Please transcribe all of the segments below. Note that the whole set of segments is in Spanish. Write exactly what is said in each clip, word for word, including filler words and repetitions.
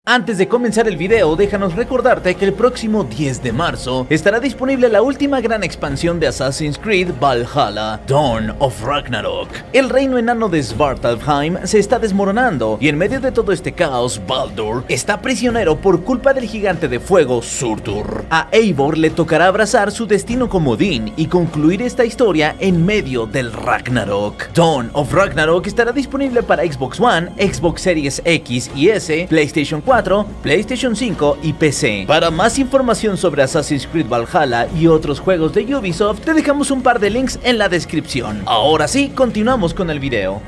Antes de comenzar el video, déjanos recordarte que el próximo diez de marzo estará disponible la última gran expansión de Assassin's Creed Valhalla, Dawn of Ragnarok. El reino enano de Svartalfheim se está desmoronando y en medio de todo este caos, Baldur está prisionero por culpa del gigante de fuego Surtur. A Eivor le tocará abrazar su destino como Odín y concluir esta historia en medio del Ragnarok. Dawn of Ragnarok estará disponible para Xbox One, Xbox Series X y S, PlayStation cuatro, PlayStation cinco y P C. Para más información sobre Assassin's Creed Valhalla y otros juegos de Ubisoft, te dejamos un par de links en la descripción. Ahora sí, continuamos con el video.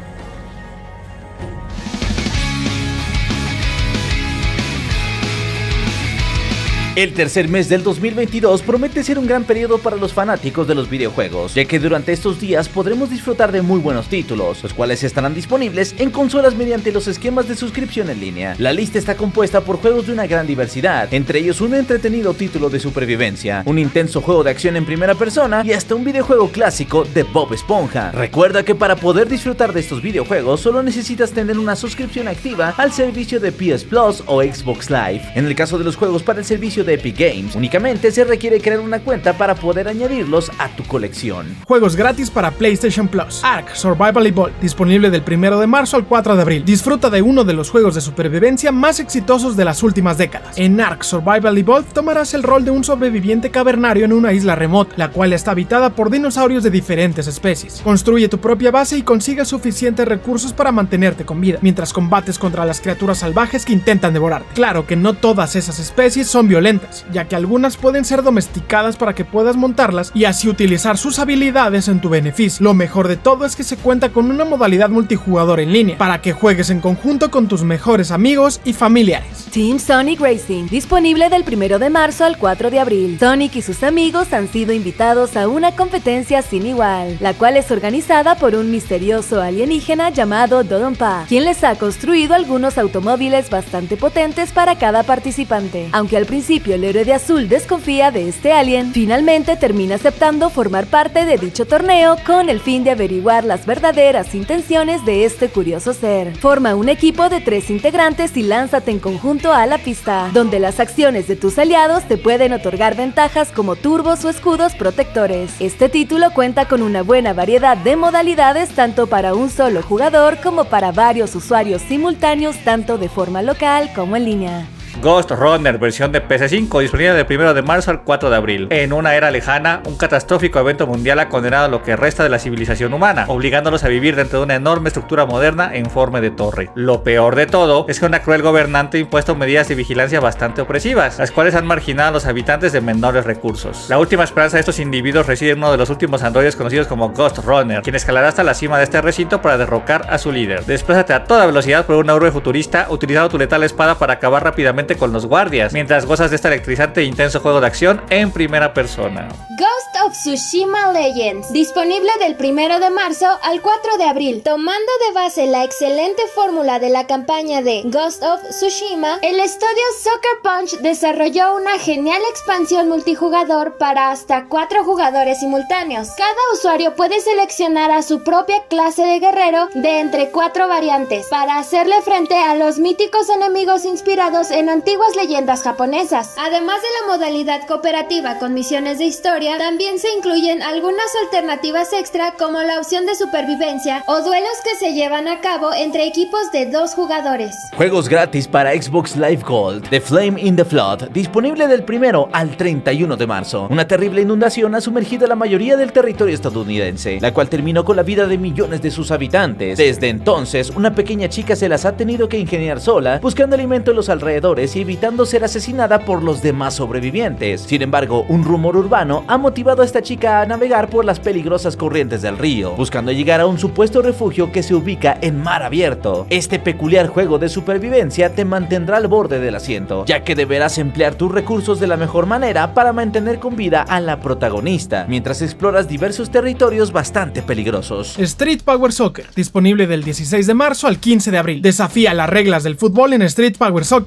El tercer mes del dos mil veintidós promete ser un gran periodo para los fanáticos de los videojuegos, ya que durante estos días podremos disfrutar de muy buenos títulos, los cuales estarán disponibles en consolas mediante los esquemas de suscripción en línea. La lista está compuesta por juegos de una gran diversidad, entre ellos un entretenido título de supervivencia, un intenso juego de acción en primera persona y hasta un videojuego clásico de Bob Esponja. Recuerda que para poder disfrutar de estos videojuegos solo necesitas tener una suscripción activa al servicio de P S Plus o Xbox Live. En el caso de los juegos para el servicio de Epic Games, únicamente se requiere crear una cuenta para poder añadirlos a tu colección. Juegos gratis para PlayStation Plus. Ark Survival Evolved, disponible del primero de marzo al cuatro de abril. Disfruta de uno de los juegos de supervivencia más exitosos de las últimas décadas. En Ark Survival Evolved tomarás el rol de un sobreviviente cavernario en una isla remota, la cual está habitada por dinosaurios de diferentes especies. Construye tu propia base y consigue suficientes recursos para mantenerte con vida, mientras combates contra las criaturas salvajes que intentan devorarte. Claro que no todas esas especies son violentas, ya que algunas pueden ser domesticadas para que puedas montarlas y así utilizar sus habilidades en tu beneficio. Lo mejor de todo es que se cuenta con una modalidad multijugador en línea, para que juegues en conjunto con tus mejores amigos y familiares. Team Sonic Racing, disponible del primero de marzo al cuatro de abril. Sonic y sus amigos han sido invitados a una competencia sin igual, la cual es organizada por un misterioso alienígena llamado Dodonpa, quien les ha construido algunos automóviles bastante potentes para cada participante. Aunque al principio el héroe de azul desconfía de este alien, finalmente termina aceptando formar parte de dicho torneo con el fin de averiguar las verdaderas intenciones de este curioso ser. Forma un equipo de tres integrantes y lánzate en conjunto a la pista, donde las acciones de tus aliados te pueden otorgar ventajas como turbos o escudos protectores. Este título cuenta con una buena variedad de modalidades tanto para un solo jugador como para varios usuarios simultáneos, tanto de forma local como en línea. Ghost Runner versión de P S cinco, disponible del primero de marzo al cuatro de abril. En una era lejana, un catastrófico evento mundial ha condenado a lo que resta de la civilización humana, obligándolos a vivir dentro de una enorme estructura moderna en forma de torre. Lo peor de todo es que una cruel gobernante ha impuesto medidas de vigilancia bastante opresivas, las cuales han marginado a los habitantes de menores recursos. La última esperanza de estos individuos reside en uno de los últimos androides conocidos como Ghost Runner, quien escalará hasta la cima de este recinto para derrocar a su líder. Desplázate a toda velocidad por una urbe futurista, utilizando tu letal espada para acabar rápidamente con los guardias, mientras gozas de este electrizante e intenso juego de acción en primera persona. Ghost of Tsushima Legends, disponible del primero de marzo al cuatro de abril. Tomando de base la excelente fórmula de la campaña de Ghost of Tsushima, el estudio Sucker Punch desarrolló una genial expansión multijugador para hasta cuatro jugadores simultáneos. Cada usuario puede seleccionar a su propia clase de guerrero de entre cuatro variantes para hacerle frente a los míticos enemigos inspirados en antiguas leyendas japonesas. Además de la modalidad cooperativa con misiones de historia, también se incluyen algunas alternativas extra como la opción de supervivencia o duelos que se llevan a cabo entre equipos de dos jugadores. Juegos gratis para Xbox Live Gold. The Flame in the Flood, disponible del primero al treinta y uno de marzo. Una terrible inundación ha sumergido la mayoría del territorio estadounidense, la cual terminó con la vida de millones de sus habitantes. Desde entonces, una pequeña chica se las ha tenido que ingeniar sola, buscando alimento en los alrededores y evitando ser asesinada por los demás sobrevivientes. Sin embargo, un rumor urbano ha motivado a esta chica a navegar por las peligrosas corrientes del río, buscando llegar a un supuesto refugio que se ubica en mar abierto. Este peculiar juego de supervivencia te mantendrá al borde del asiento, ya que deberás emplear tus recursos de la mejor manera para mantener con vida a la protagonista, mientras exploras diversos territorios bastante peligrosos. Street Power Soccer, disponible del dieciséis de marzo al quince de abril. Desafía las reglas del fútbol en Street Power Soccer, un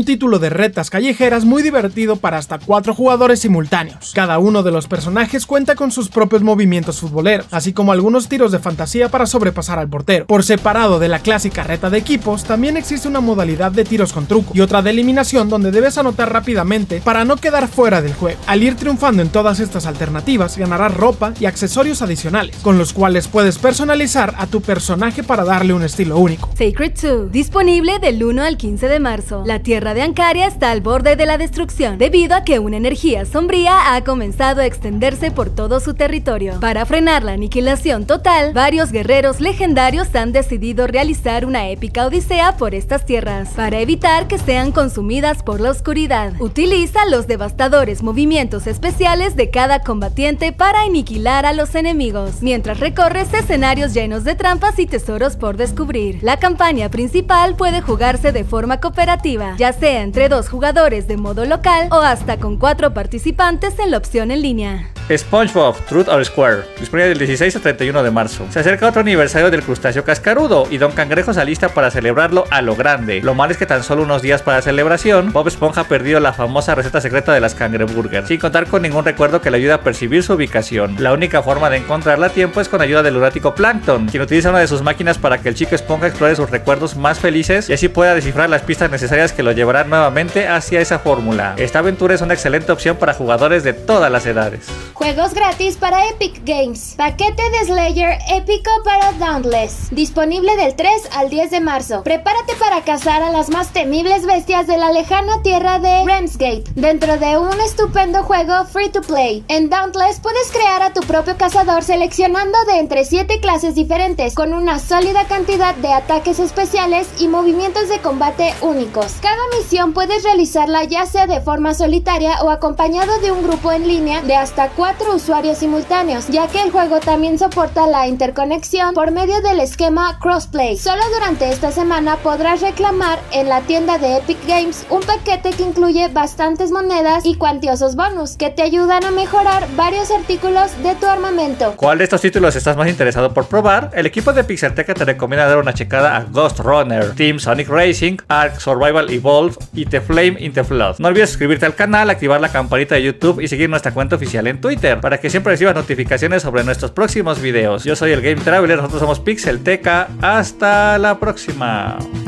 un título de retas callejeras muy divertido para hasta cuatro jugadores simultáneos. Cada uno de los personajes cuenta con sus propios movimientos futboleros, así como algunos tiros de fantasía para sobrepasar al portero. Por separado de la clásica reta de equipos, también existe una modalidad de tiros con truco y otra de eliminación donde debes anotar rápidamente para no quedar fuera del juego. Al ir triunfando en todas estas alternativas, ganarás ropa y accesorios adicionales, con los cuales puedes personalizar a tu personaje para darle un estilo único. Sacred dos, disponible del uno al quince de marzo. La tierra de Ancaria está al borde de la destrucción, debido a que una energía sombría ha comenzado a extenderse por todo su territorio. Para frenar la aniquilación total, varios guerreros legendarios han decidido realizar una épica odisea por estas tierras, para evitar que sean consumidas por la oscuridad. Utiliza los devastadores movimientos especiales de cada combatiente para aniquilar a los enemigos, mientras recorres escenarios llenos de trampas y tesoros por descubrir. La campaña principal puede jugarse de forma cooperativa, ya sea entre dos jugadores de modo local o hasta con cuatro participantes en la opción en línea. SpongeBob Truth or Square, disponible del dieciséis al treinta y uno de marzo. Se acerca otro aniversario del crustáceo cascarudo y Don Cangrejo se alista para celebrarlo a lo grande. Lo malo es que tan solo unos días para la celebración, Bob Esponja ha perdido la famosa receta secreta de las cangreburgers, sin contar con ningún recuerdo que le ayude a percibir su ubicación. La única forma de encontrarla a tiempo es con ayuda del lunático Plankton, quien utiliza una de sus máquinas para que el chico esponja explore sus recuerdos más felices y así pueda descifrar las pistas necesarias que lo llevarán nuevamente hacia esa fórmula. Esta aventura es una excelente opción para jugadores de todas las edades. Juegos gratis para Epic Games. Paquete de Slayer épico para Dauntless. Disponible del tres al diez de marzo. Prepárate para cazar a las más temibles bestias de la lejana tierra de Ramsgate, dentro de un estupendo juego free to play. En Dauntless puedes crear a tu propio cazador seleccionando de entre siete clases diferentes, con una sólida cantidad de ataques especiales y movimientos de combate únicos. Cada misión puedes realizarla ya sea de forma solitaria o acompañado de un grupo en línea de hasta cuatro usuarios simultáneos, ya que el juego también soporta la interconexión por medio del esquema crossplay. Solo durante esta semana podrás reclamar en la tienda de Epic Games un paquete que incluye bastantes monedas y cuantiosos bonus que te ayudan a mejorar varios artículos de tu armamento. ¿Cuál de estos títulos estás más interesado por probar? El equipo de Pixelteca te recomienda dar una checada a Ghost Runner, Team Sonic Racing, Ark Survival Evolved y The Flame in the Flood. No olvides suscribirte al canal, activar la campanita de YouTube y seguir nuestra cuenta oficial en Twitter para que siempre recibas notificaciones sobre nuestros próximos videos. Yo soy el Game Traveler, nosotros somos Pixelteca. Hasta la próxima.